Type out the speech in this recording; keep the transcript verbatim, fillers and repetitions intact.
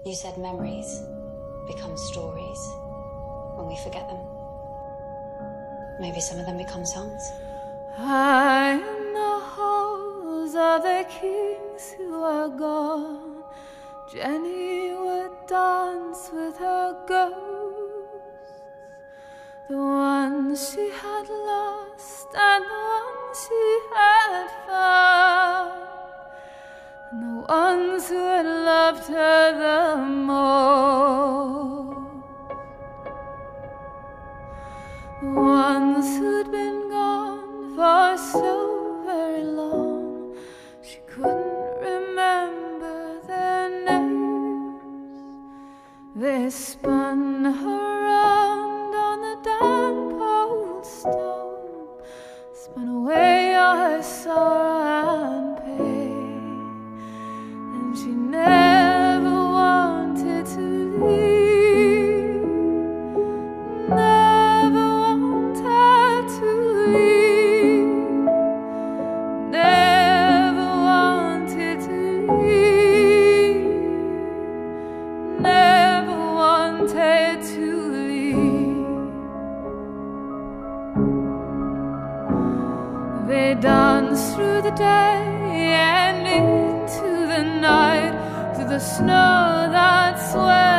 You said memories become stories when we forget them. Maybe some of them become songs. High in the halls of the kings who are gone, Jenny would dance with her ghosts, the ones she had lost and the ones she had found, and the ones who had loved her the most, the ones who'd been gone for so very long, she couldn't remember their names. They spun her round on the damp old stone, spun away all her sorrow and pain, and she never wanted to leave, never wanted to leave, never wanted to leave, never wanted to leave. They danced through the day and into the night, through the snow that swelled